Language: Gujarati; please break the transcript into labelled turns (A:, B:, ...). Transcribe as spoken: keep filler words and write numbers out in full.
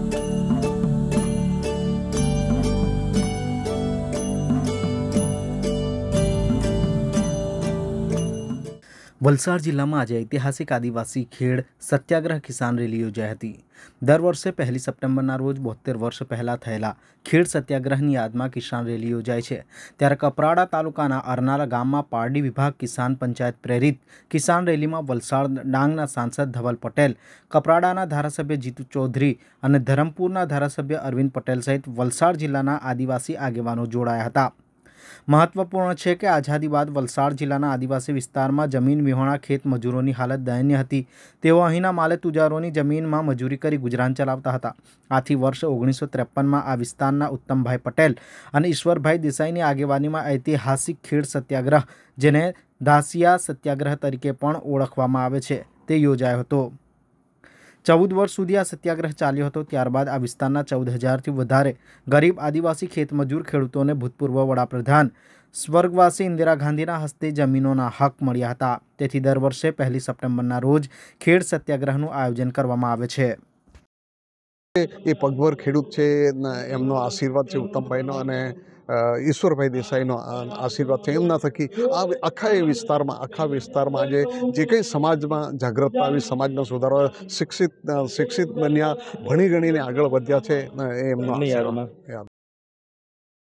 A: વલસાડ જિલ્લામાં આજે ઐતિહાસિક આદિવાસી ખેડ સત્યાગ્રહ કિસાન રેલી યોજાઈ હતી। દર વર્ષે પહેલી સપ્ટેમ્બરના રોજ બોતેર વર્ષ પહેલાં થયેલા ખેડ સત્યાગ્રહની યાદમાં કિસાન રેલી યોજાય છે। ત્યારે કપરાડા તાલુકાના અરનાલા ગામમાં પારડી વિભાગ કિસાન પંચાયત પ્રેરિત કિસાન રેલીમાં વલસાડ ડાંગના સાંસદ ધવલ પટેલ, કપરાડાના ધારાસભ્ય જીતુ ચૌધરી અને ધરમપુરના ધારાસભ્ય અરવિંદ પટેલ સહિત વલસાડ જિલ્લાના આદિવાસી આગેવાનો જોડાયા હતા। મહત્વપૂર્ણ છે કે આઝાદી બાદ વલસાડ જિલ્લાના આદિવાસી વિસ્તારમાં જમીન વિહોણા ખેત મજૂરોની હાલત દયનીય હતી। તેઓ અહીંના માલે તુજારોની જમીનમાં મજૂરી કરી ગુજરાન ચલાવતા હતા। આથી વર્ષ ઓગણીસો ત્રેપનમાં આ વિસ્તારના ઉત્તમભાઈ પટેલ અને ઈશ્વરભાઈ દેસાઈની આગેવાનીમાં ઐતિહાસિક ખેડ સત્યાગ્રહ, જેને દાસિયા સત્યાગ્રહ તરીકે પણ ઓળખવામાં આવે છે, તે યોજાયો હતો। ચૌદ વર્ષ સુધી આ સત્યાગ્રહ ચાલ્યો હતો। ત્યારબાદ આ વિસ્તારના ચૌદ હજારથી વધારે ગરીબ આદિવાસી ખેતમજૂર ખેડૂતોને ભૂતપૂર્વ વડાપ્રધાન સ્વર્ગવાસી ઇન્દિરા ગાંધીના હસ્તે જમીનોના હક મળ્યા હતા। તેથી દર વર્ષે પહેલી સપ્ટેમ્બરના રોજ ખેડ સત્યાગ્રહનું આયોજન કરવામાં આવે છે।
B: એ પગભર ખેડૂત છે, એમનો આશીર્વાદ છે ઉત્તમભાઈનો અને ઈશ્વરભાઈ દેસાઈનો આશીર્વાદ છે। એમના થકી આ આખા એ વિસ્તારમાં આખા વિસ્તારમાં આજે જે કંઈ સમાજમાં જાગૃતતા આવી, સમાજનો સુધારો, શિક્ષિત શિક્ષિત બન્યા, ભણી ગણીને આગળ વધ્યા છે, એ એમનો આશીર્વાદ।